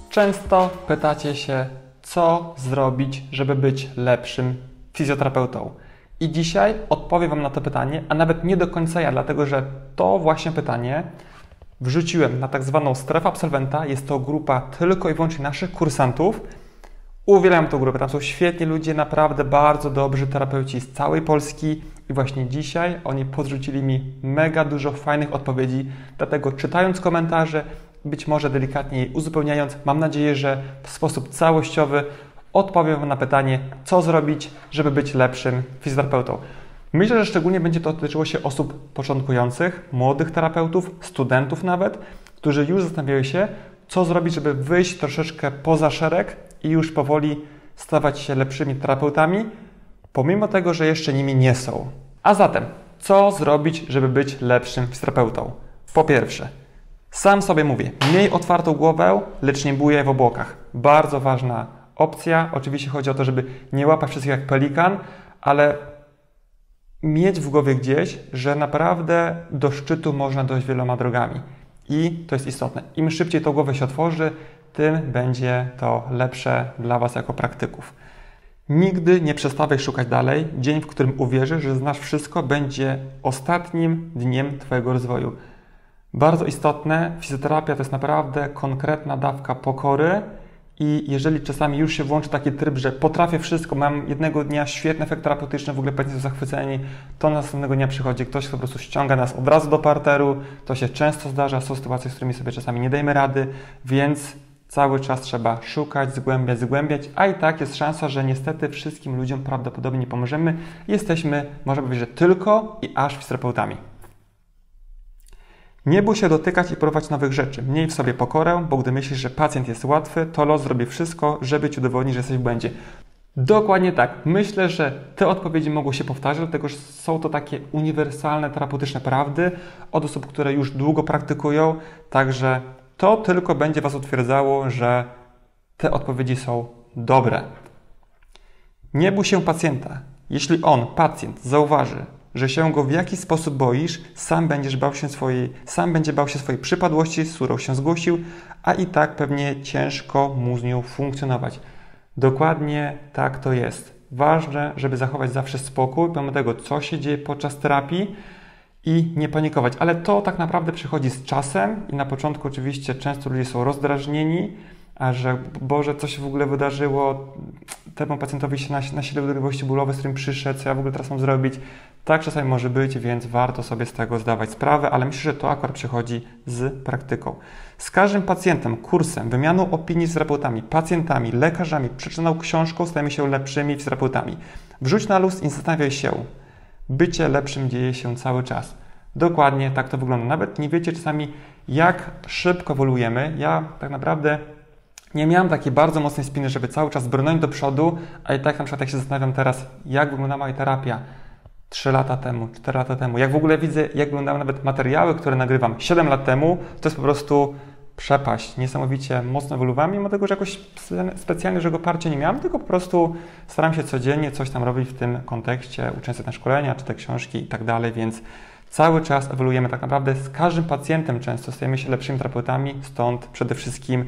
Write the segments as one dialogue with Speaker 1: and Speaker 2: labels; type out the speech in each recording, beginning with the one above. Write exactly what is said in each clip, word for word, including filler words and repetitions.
Speaker 1: Często pytacie się, co zrobić, żeby być lepszym fizjoterapeutą. I dzisiaj odpowiem Wam na to pytanie, a nawet nie do końca ja, dlatego że to właśnie pytanie wrzuciłem na tak zwaną strefę absolwenta. Jest to grupa tylko i wyłącznie naszych kursantów. Uwielbiam tę grupę, tam są świetni ludzie, naprawdę bardzo dobrzy terapeuci z całej Polski i właśnie dzisiaj oni podrzucili mi mega dużo fajnych odpowiedzi, dlatego czytając komentarze, być może delikatnie je uzupełniając, mam nadzieję, że w sposób całościowy odpowiem Wam na pytanie, co zrobić, żeby być lepszym fizjoterapeutą. Myślę, że szczególnie będzie to dotyczyło się osób początkujących, młodych terapeutów, studentów nawet, którzy już zastanawiają się, co zrobić, żeby wyjść troszeczkę poza szereg i już powoli stawać się lepszymi terapeutami, pomimo tego, że jeszcze nimi nie są. A zatem, co zrobić, żeby być lepszym fizjoterapeutą? Po pierwsze, sam sobie mówię, miej otwartą głowę, lecz nie bujaj w obłokach. Bardzo ważna opcja. Oczywiście chodzi o to, żeby nie łapać wszystkich jak pelikan, ale mieć w głowie gdzieś, że naprawdę do szczytu można dojść wieloma drogami. I to jest istotne. Im szybciej tą głowę się otworzy, tym będzie to lepsze dla Was jako praktyków. Nigdy nie przestawaj szukać dalej. Dzień, w którym uwierzysz, że znasz wszystko, będzie ostatnim dniem Twojego rozwoju. Bardzo istotne, fizjoterapia to jest naprawdę konkretna dawka pokory i jeżeli czasami już się włączy taki tryb, że potrafię wszystko, mam jednego dnia świetny efekt terapeutyczny, w ogóle pacjenci są zachwyceni, to następnego dnia przychodzi ktoś, kto po prostu ściąga nas od razu do parteru. To się często zdarza, są sytuacje, z którymi sobie czasami nie dajemy rady, więc cały czas trzeba szukać, zgłębiać, zgłębiać, a i tak jest szansa, że niestety wszystkim ludziom prawdopodobnie nie pomożemy. Jesteśmy, można powiedzieć, że tylko i aż fizjoterapeutami. Nie bój się dotykać i próbować nowych rzeczy. Miej w sobie pokorę, bo gdy myślisz, że pacjent jest łatwy, to los zrobi wszystko, żeby Ci udowodnić, że jesteś w błędzie. Dokładnie tak. Myślę, że te odpowiedzi mogą się powtarzać, dlatego że są to takie uniwersalne, terapeutyczne prawdy od osób, które już długo praktykują, także to tylko będzie Was utwierdzało, że te odpowiedzi są dobre. Nie bój się pacjenta. Jeśli on, pacjent, zauważy, że się go w jakiś sposób boisz, sam będziesz bał się swojej, sam będzie bał się swojej przypadłości, z którą się zgłosił, a i tak pewnie ciężko mu z nią funkcjonować. Dokładnie tak to jest. Ważne, żeby zachować zawsze spokój, pomimo tego, co się dzieje podczas terapii i nie panikować. Ale to tak naprawdę przychodzi z czasem i na początku oczywiście często ludzie są rozdrażnieni, a że Boże, co się w ogóle wydarzyło, temu pacjentowi się nasiliły dolegliwości bólowe, z którym przyszedł, co ja w ogóle teraz mam zrobić. Tak czasami może być, więc warto sobie z tego zdawać sprawę, ale myślę, że to akurat przychodzi z praktyką. Z każdym pacjentem, kursem, wymianą opinii z terapeutami, pacjentami, lekarzami, przeczytaną książką stajemy się lepszymi fizjoterapeutami. Wrzuć na luz i zastanawiaj się. Bycie lepszym dzieje się cały czas. Dokładnie tak to wygląda. Nawet nie wiecie czasami, jak szybko ewoluujemy. Ja tak naprawdę nie miałem takiej bardzo mocnej spiny, żeby cały czas brnąć do przodu, a i tak na przykład jak się zastanawiam teraz, jak wygląda moja terapia trzy lata temu, cztery lata temu, jak w ogóle widzę, jak wyglądały nawet materiały, które nagrywam siedem lat temu, to jest po prostu przepaść. Niesamowicie mocno ewoluowałem, mimo tego, że jakoś specjalnie żadnego parcia nie miałem, tylko po prostu staram się codziennie coś tam robić w tym kontekście, uczęstniczyć na szkolenia, czytać książki i tak dalej, więc cały czas ewoluujemy tak naprawdę. Z każdym pacjentem często stajemy się lepszymi terapeutami, stąd przede wszystkim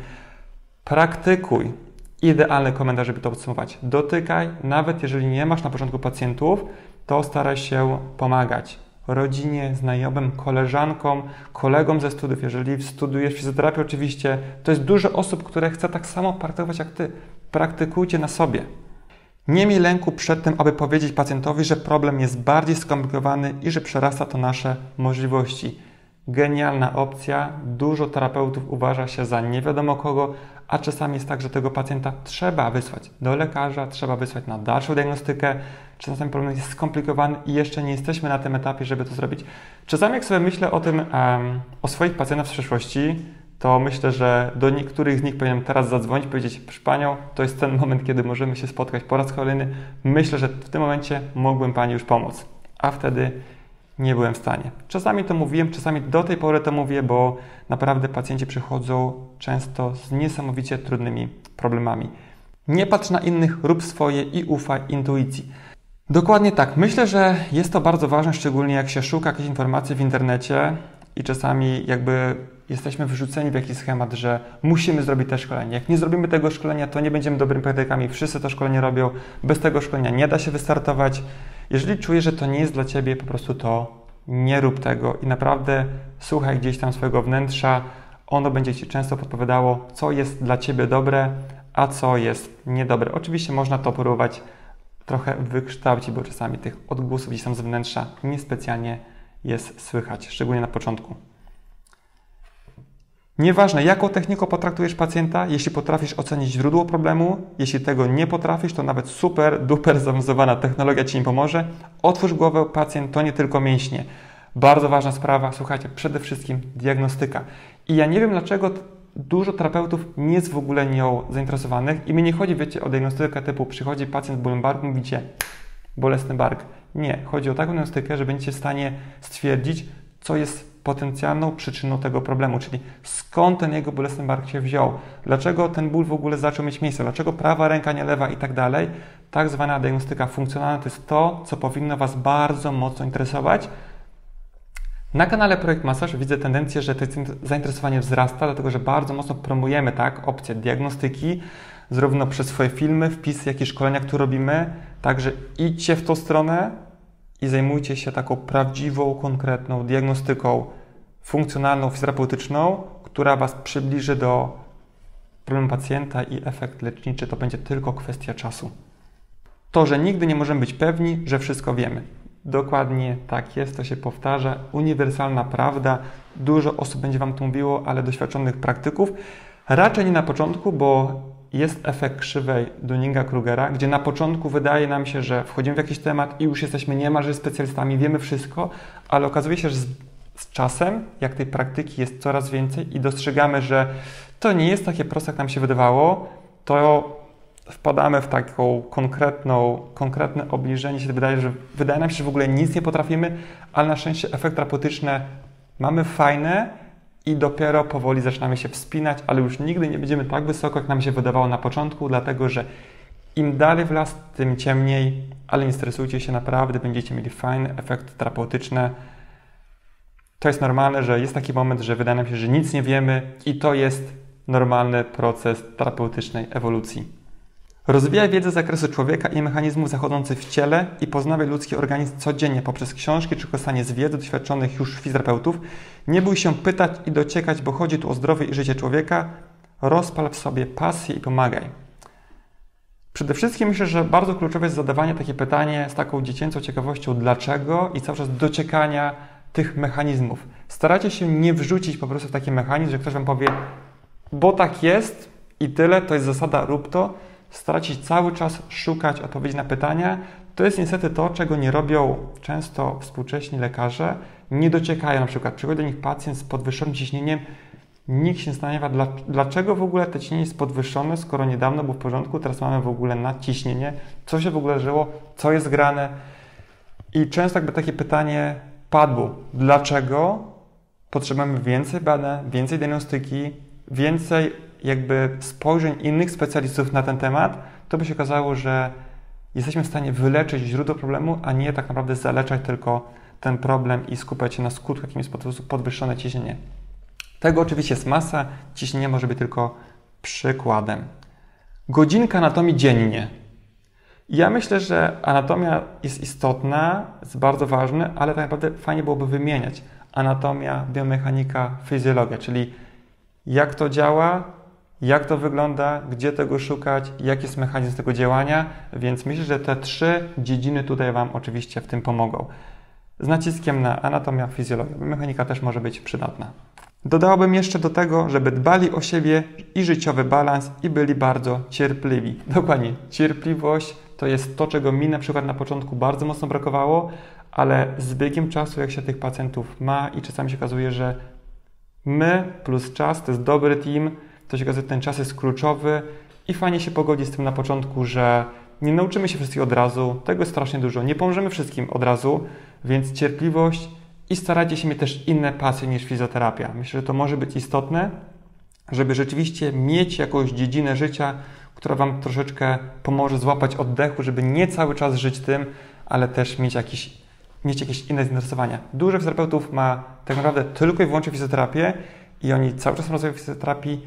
Speaker 1: praktykuj. Idealny komentarz, żeby to podsumować. Dotykaj, nawet jeżeli nie masz na początku pacjentów, to staraj się pomagać rodzinie, znajomym, koleżankom, kolegom ze studiów. Jeżeli studiujesz fizjoterapię oczywiście, to jest dużo osób, które chce tak samo praktykować jak Ty. Praktykujcie na sobie. Nie miej lęku przed tym, aby powiedzieć pacjentowi, że problem jest bardziej skomplikowany i że przerasta to nasze możliwości. Genialna opcja. Dużo terapeutów uważa się za nie wiadomo kogo, a czasami jest tak, że tego pacjenta trzeba wysłać do lekarza, trzeba wysłać na dalszą diagnostykę. Czasami problem jest skomplikowany i jeszcze nie jesteśmy na tym etapie, żeby to zrobić. Czasami jak sobie myślę o tym, um, o swoich pacjentach w przyszłości, to myślę, że do niektórych z nich powinienem teraz zadzwonić, powiedzieć: proszę Panią, to jest ten moment, kiedy możemy się spotkać po raz kolejny. Myślę, że w tym momencie mógłbym Pani już pomóc. A wtedy nie byłem w stanie. Czasami to mówiłem, czasami do tej pory to mówię, bo naprawdę pacjenci przychodzą często z niesamowicie trudnymi problemami. Nie patrz na innych, rób swoje i ufaj intuicji. Dokładnie tak. Myślę, że jest to bardzo ważne, szczególnie jak się szuka jakiejś informacji w internecie i czasami jakby jesteśmy wyrzuceni w jakiś schemat, że musimy zrobić te szkolenie. Jak nie zrobimy tego szkolenia, to nie będziemy dobrymi praktykami. Wszyscy to szkolenie robią. Bez tego szkolenia nie da się wystartować. Jeżeli czujesz, że to nie jest dla Ciebie, po prostu to nie rób tego i naprawdę słuchaj gdzieś tam swojego wnętrza. Ono będzie Ci często podpowiadało, co jest dla Ciebie dobre, a co jest niedobre. Oczywiście można to próbować trochę wykształcić, bo czasami tych odgłosów gdzieś tam z wnętrza niespecjalnie jest słychać, szczególnie na początku. Nieważne, jaką techniką potraktujesz pacjenta, jeśli potrafisz ocenić źródło problemu, jeśli tego nie potrafisz, to nawet super, duper zaawansowana technologia Ci nie pomoże. Otwórz głowę, pacjent to nie tylko mięśnie. Bardzo ważna sprawa, słuchajcie, przede wszystkim diagnostyka. I ja nie wiem, dlaczego dużo terapeutów nie jest w ogóle nią zainteresowanych i mi nie chodzi, wiecie, o diagnostykę typu przychodzi pacjent z bólem barku, mówicie bolesny bark. Nie, chodzi o taką diagnostykę, że będziecie w stanie stwierdzić, co jest potencjalną przyczyną tego problemu, czyli skąd ten jego bolesny bark się wziął, dlaczego ten ból w ogóle zaczął mieć miejsce, dlaczego prawa ręka nie lewa i tak dalej. Tak zwana diagnostyka funkcjonalna to jest to, co powinno Was bardzo mocno interesować. Na kanale Projekt Masaż widzę tendencję, że to zainteresowanie wzrasta, dlatego że bardzo mocno promujemy tak, opcję diagnostyki, zarówno przez swoje filmy, wpisy, jak i szkolenia, które robimy. Także idźcie w tą stronę i zajmujcie się taką prawdziwą, konkretną diagnostyką funkcjonalną, fizjoterapeutyczną, która Was przybliży do problemu pacjenta i efekt leczniczy to będzie tylko kwestia czasu. To, że nigdy nie możemy być pewni, że wszystko wiemy. Dokładnie tak jest, to się powtarza. Uniwersalna prawda. Dużo osób będzie Wam to mówiło, ale doświadczonych praktyków. Raczej nie na początku, bo jest efekt krzywej Dunninga-Krugera, gdzie na początku wydaje nam się, że wchodzimy w jakiś temat i już jesteśmy niemalże specjalistami, wiemy wszystko, ale okazuje się, że z, z czasem, jak tej praktyki jest coraz więcej i dostrzegamy, że to nie jest takie proste, jak nam się wydawało, to wpadamy w taką konkretną, konkretne obliżenie się wydaje, że wydaje nam się, że w ogóle nic nie potrafimy, ale na szczęście efekty terapeutyczne mamy fajne i dopiero powoli zaczynamy się wspinać, ale już nigdy nie będziemy tak wysoko, jak nam się wydawało na początku, dlatego że im dalej w las, tym ciemniej, ale nie stresujcie się, naprawdę będziecie mieli fajne efekty terapeutyczne. To jest normalne, że jest taki moment, że wydaje nam się, że nic nie wiemy i to jest normalny proces terapeutycznej ewolucji. Rozwijaj wiedzę z zakresu człowieka i mechanizmów zachodzących w ciele i poznawaj ludzki organizm codziennie poprzez książki czy korzystanie z wiedzy doświadczonych już fizjoterapeutów. Nie bój się pytać i dociekać, bo chodzi tu o zdrowie i życie człowieka. Rozpal w sobie pasję i pomagaj. Przede wszystkim myślę, że bardzo kluczowe jest zadawanie takie pytanie z taką dziecięcą ciekawością dlaczego i cały czas dociekania tych mechanizmów. Starajcie się nie wrzucić po prostu w taki mechanizm, że ktoś Wam powie, bo tak jest i tyle, to jest zasada, rób to. Starajcie się cały czas szukać odpowiedzi na pytania. To jest niestety to, czego nie robią często współcześni lekarze. Nie dociekają, na przykład przychodzi do nich pacjent z podwyższonym ciśnieniem. Nikt się zastanawia, dlaczego w ogóle to ciśnienie jest podwyższone, skoro niedawno było w porządku, teraz mamy w ogóle nadciśnienie. Co się w ogóle żyło? Co jest grane? I często jakby takie pytanie padło. Dlaczego potrzebujemy więcej badań, więcej diagnostyki, więcej jakby spojrzeń innych specjalistów na ten temat, to by się okazało, że jesteśmy w stanie wyleczyć źródło problemu, a nie tak naprawdę zaleczać tylko ten problem i skupiać się na skutku, jakim jest po prostu podwyższone ciśnienie. Tego oczywiście jest masa, ciśnienie może być tylko przykładem. Godzinka anatomii dziennie. Ja myślę, że anatomia jest istotna, jest bardzo ważna, ale tak naprawdę fajnie byłoby wymieniać anatomia, biomechanika, fizjologia, czyli jak to działa, jak to wygląda, gdzie tego szukać, jaki jest mechanizm tego działania, więc myślę, że te trzy dziedziny tutaj Wam oczywiście w tym pomogą. Z naciskiem na anatomia, fizjologia. Mechanika też może być przydatna. Dodałbym jeszcze do tego, żeby dbali o siebie i życiowy balans i byli bardzo cierpliwi. Dokładnie, cierpliwość to jest to, czego mi na przykład na początku bardzo mocno brakowało, ale z biegiem czasu, jak się tych pacjentów ma i czasami się okazuje, że my plus czas to jest dobry team, to się okazuje, że ten czas jest kluczowy i fajnie się pogodzić z tym na początku, że nie nauczymy się wszystkich od razu, tego jest strasznie dużo, nie pomożemy wszystkim od razu, więc cierpliwość i starajcie się mieć też inne pasje niż fizjoterapia. Myślę, że to może być istotne, żeby rzeczywiście mieć jakąś dziedzinę życia, która Wam troszeczkę pomoże złapać oddechu, żeby nie cały czas żyć tym, ale też mieć jakieś, mieć jakieś inne zainteresowania. Dużo fizjoterapeutów ma tak naprawdę tylko i wyłącznie fizjoterapię i oni cały czas rozwijają fizjoterapii.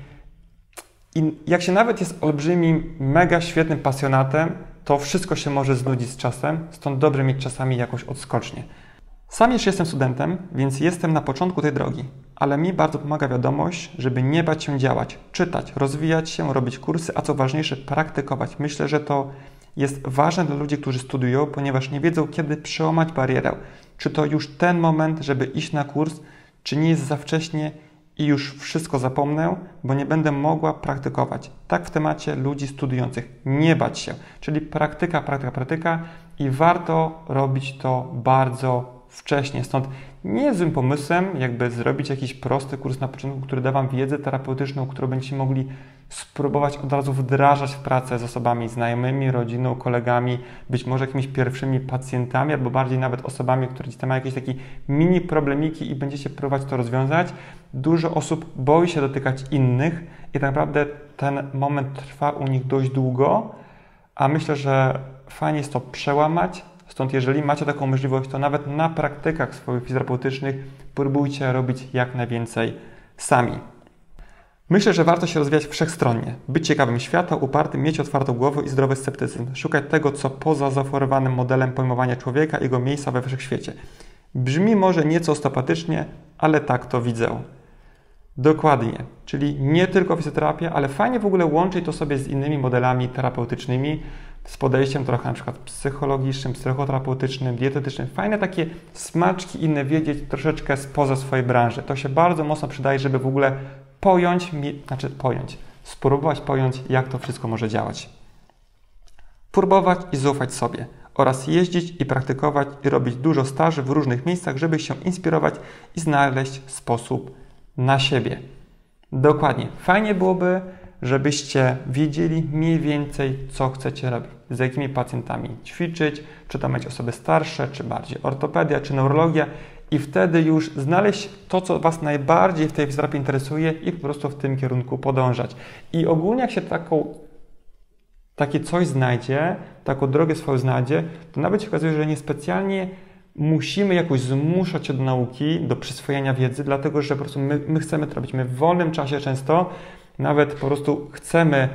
Speaker 1: I jak się nawet jest olbrzymim, mega świetnym pasjonatem, to wszystko się może znudzić z czasem, stąd dobrze mieć czasami jakąś odskocznię. Sam jeszcze jestem studentem, więc jestem na początku tej drogi, ale mi bardzo pomaga wiadomość, żeby nie bać się działać, czytać, rozwijać się, robić kursy, a co ważniejsze, praktykować. Myślę, że to jest ważne dla ludzi, którzy studiują, ponieważ nie wiedzą, kiedy przełamać barierę. Czy to już ten moment, żeby iść na kurs, czy nie jest za wcześnie i już wszystko zapomnę, bo nie będę mogła praktykować. Tak w temacie ludzi studiujących. Nie bać się. Czyli praktyka, praktyka, praktyka i warto robić to bardzo wcześnie. Stąd nie jest złym pomysłem jakby zrobić jakiś prosty kurs na początku, który da Wam wiedzę terapeutyczną, którą będziecie mogli spróbować od razu wdrażać w pracę z osobami znajomymi, rodziną, kolegami, być może jakimiś pierwszymi pacjentami, albo bardziej nawet osobami, które gdzieś tam mają jakieś takie mini problemiki i będziecie próbować to rozwiązać. Dużo osób boi się dotykać innych i tak naprawdę ten moment trwa u nich dość długo, a myślę, że fajnie jest to przełamać. Stąd jeżeli macie taką możliwość, to nawet na praktykach swoich fizjoterapeutycznych próbujcie robić jak najwięcej sami. Myślę, że warto się rozwijać wszechstronnie, być ciekawym świata, upartym, mieć otwartą głowę i zdrowy sceptycyzm, szukać tego, co poza zaoferowanym modelem pojmowania człowieka i jego miejsca we wszechświecie. Brzmi może nieco osteopatycznie, ale tak to widzę. Dokładnie, czyli nie tylko fizjoterapia, ale fajnie w ogóle łączyć to sobie z innymi modelami terapeutycznymi, z podejściem trochę na przykład psychologicznym, psychoterapeutycznym, dietetycznym. Fajne takie smaczki inne wiedzieć troszeczkę spoza swojej branży. To się bardzo mocno przydaje, żeby w ogóle pojąć, znaczy pojąć, spróbować pojąć, jak to wszystko może działać. Próbować i zaufać sobie oraz jeździć i praktykować i robić dużo staży w różnych miejscach, żeby się inspirować i znaleźć sposób na siebie. Dokładnie. Fajnie byłoby, żebyście wiedzieli mniej więcej, co chcecie robić, z jakimi pacjentami ćwiczyć, czy to mieć osoby starsze, czy bardziej ortopedia, czy neurologia i wtedy już znaleźć to, co Was najbardziej w tej fizjoterapii interesuje i po prostu w tym kierunku podążać. I ogólnie jak się taką, takie coś znajdzie, taką drogę swoją znajdzie, to nawet się okazuje, że niespecjalnie musimy jakoś zmuszać się do nauki, do przyswojenia wiedzy, dlatego że po prostu my, my chcemy to robić. My w wolnym czasie często nawet po prostu chcemy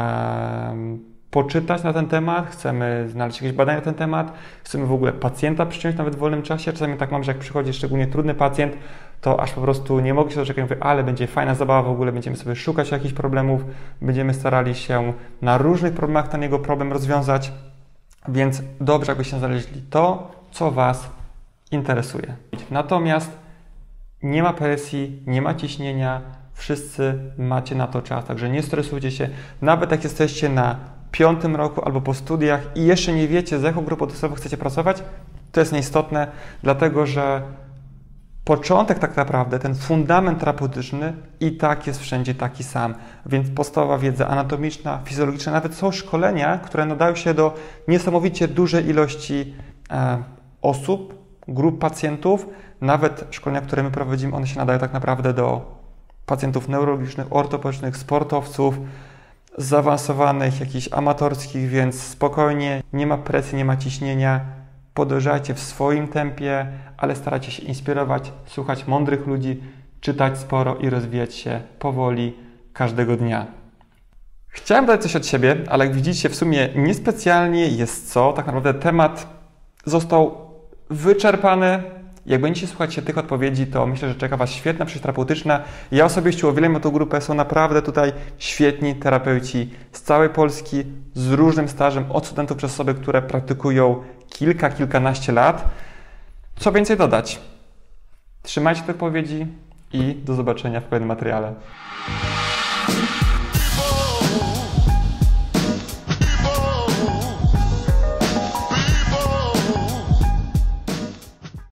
Speaker 1: um, poczytać na ten temat, chcemy znaleźć jakieś badania na ten temat, chcemy w ogóle pacjenta przyciąć nawet w wolnym czasie. Czasami tak mam, że jak przychodzi szczególnie trudny pacjent, to aż po prostu nie mogę się doczekać, mówię, ale będzie fajna zabawa, w ogóle będziemy sobie szukać jakichś problemów, będziemy starali się na różnych problemach ten jego problem rozwiązać, więc dobrze, jakbyście znaleźli to, co Was interesuje. Natomiast nie ma presji, nie ma ciśnienia, wszyscy macie na to czas, także nie stresujcie się. Nawet jak jesteście na piątym roku albo po studiach i jeszcze nie wiecie, z jaką grupą dostawową chcecie pracować, to jest nieistotne, dlatego że początek tak naprawdę, ten fundament terapeutyczny i tak jest wszędzie taki sam. Więc podstawowa wiedza anatomiczna, fizjologiczna, nawet są szkolenia, które nadają się do niesamowicie dużej ilości e, osób, grup pacjentów. Nawet szkolenia, które my prowadzimy, one się nadają tak naprawdę do pacjentów neurologicznych, ortopedycznych, sportowców, zaawansowanych, jakichś amatorskich, więc spokojnie, nie ma presji, nie ma ciśnienia. Podążajcie w swoim tempie, ale starajcie się inspirować, słuchać mądrych ludzi, czytać sporo i rozwijać się powoli każdego dnia. Chciałem dać coś od siebie, ale jak widzicie, w sumie niespecjalnie jest co. Tak naprawdę temat został wyczerpany. Jak będziecie słuchać się tych odpowiedzi, to myślę, że czeka Was świetna przyszłość terapeutyczna. Ja osobiście uwielbiam tą grupę, są naprawdę tutaj świetni terapeuci z całej Polski, z różnym stażem, od studentów przez osoby, które praktykują kilka, kilkanaście lat. Co więcej dodać? Trzymajcie te odpowiedzi i do zobaczenia w kolejnym materiale.